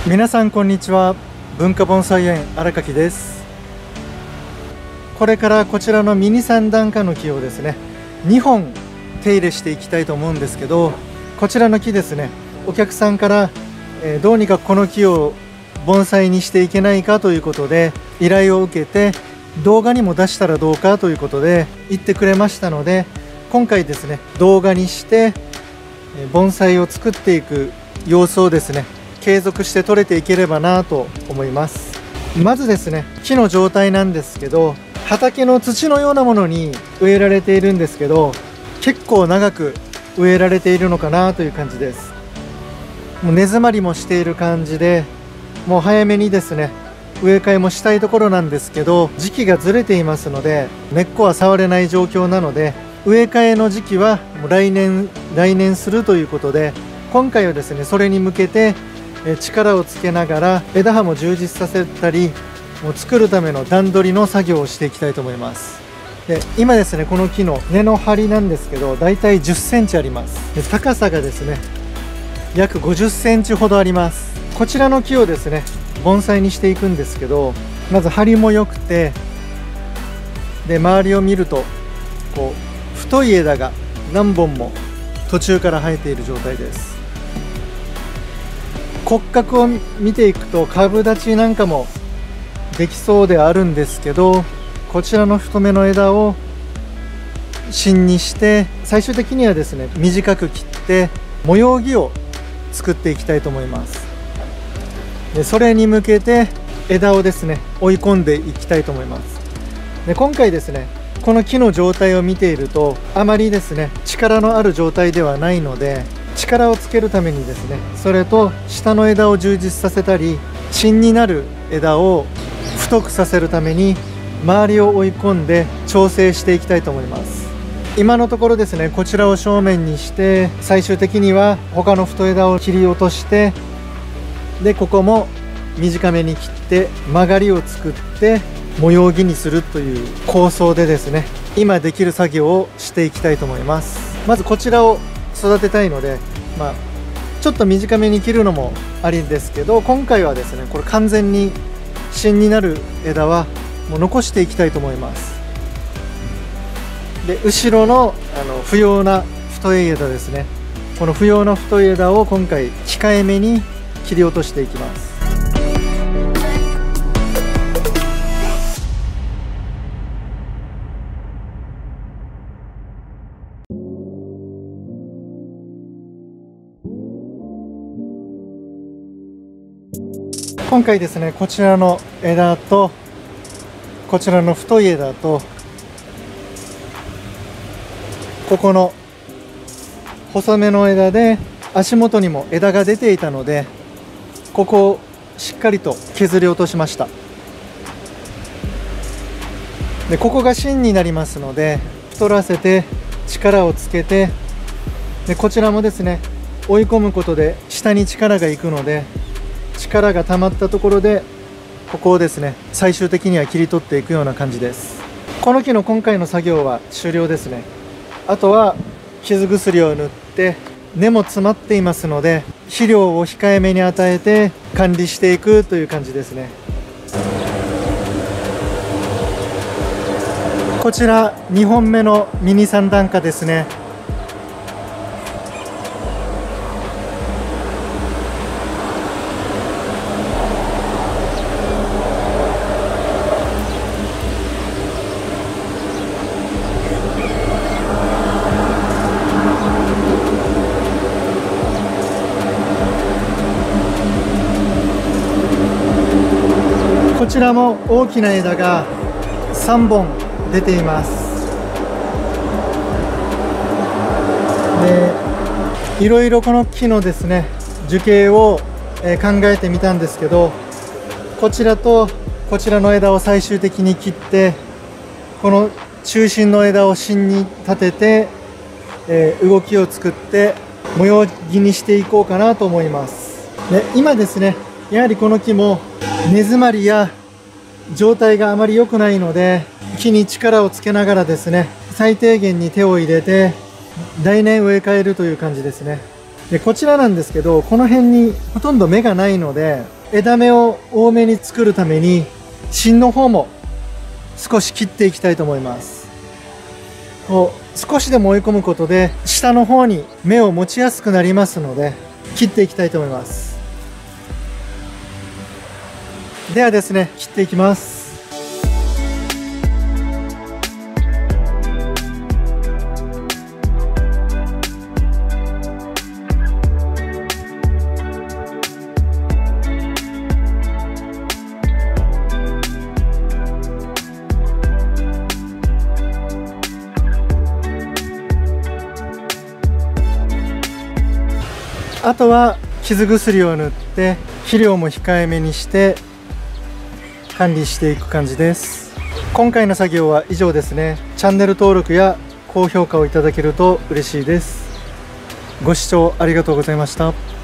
皆さんこんにちは。文化盆栽園荒垣です。これからこちらのミニ3段花の木をですね2本手入れしていきたいと思うんですけど、こちらの木ですね、お客さんからどうにかこの木を盆栽にしていけないかということで依頼を受けて、動画にも出したらどうかということで言ってくれましたので、今回ですね動画にして盆栽を作っていく様子をですね継続して撮れていければなと思います。まずですね、木の状態なんですけど、畑の土のようなものに植えられているんですけど、結構長く植えられているのかなという感じです。もう根詰まりもしている感じで、もう早めにですね植え替えもしたいところなんですけど、時期がずれていますので根っこは触れない状況なので、植え替えの時期はもう来年するということで、今回はですねそれに向けて力をつけながら枝葉も充実させたり、もう作るための段取りの作業をしていきたいと思います。で今ですねこの木の根の張りなんですけど、だいたい10センチあります。で高さがですね約50センチほどあります。こちらの木をですね盆栽にしていくんですけど、まず張りも良くて、で周りを見るとこう太い枝が何本も途中から生えている状態です。骨格を見ていくと株立ちなんかもできそうであるんですけど、こちらの太めの枝を芯にして最終的にはですね短く切って模様木を作っていきたいと思います。でそれに向けて枝をですね追い込んでいきたいと思います。で今回ですねこの木の状態を見ていると、あまりですね力のある状態ではないので、力をつけるためにですねそれと下の枝を充実させたり、芯になる枝を太くさせるために周りを追い込んで調整していきたいと思います。今のところですねこちらを正面にして、最終的には他の太枝を切り落として、でここも短めに切って曲がりを作って模様木にするという構想でですね今できる作業をしていきたいと思います。まずこちらを育てたいので、ちょっと短めに切るのもありですけど、今回はですねこれ完全に芯になる枝はもう残していきたいと思います。で後ろの不要な太い枝ですね、この不要な太い枝を今回控えめに切り落としていきます。今回ですねこちらの枝とこちらの太い枝とここの細めの枝で足元にも枝が出ていたので、ここをしっかりと削り落としました。でここが芯になりますので、太らせて力をつけて、でこちらもですね追い込むことで下に力がいくので、力が溜まったところでここをですね最終的には切り取っていくような感じです。この木の今回の作業は終了ですね。あとは傷薬を塗って、根も詰まっていますので肥料を控えめに与えて管理していくという感じですね。こちら2本目のミニ3段花ですね。こちらも大きな枝が3本出ています。でいろいろこの木のですね樹形を考えてみたんですけど、こちらとこちらの枝を最終的に切って、この中心の枝を芯に立てて、動きを作って模様木にしていこうかなと思います。で今ですねやはりこの木も根詰まりや状態があまり良くないので、木に力をつけながらですね最低限に手を入れて来年植え替えるという感じですね。 でこちらなんですけど、この辺にほとんど芽がないので、枝芽を多めに作るために芯の方も少し切っていきたいと思います。こう少しでも追い込むことで下の方に芽を持ちやすくなりますので、切っていきたいと思います。ではですね、切っていきます。あとは傷薬を塗って肥料も控えめにして管理していく感じです。今回の作業は以上ですね。チャンネル登録や高評価をいただけると嬉しいです。ご視聴ありがとうございました。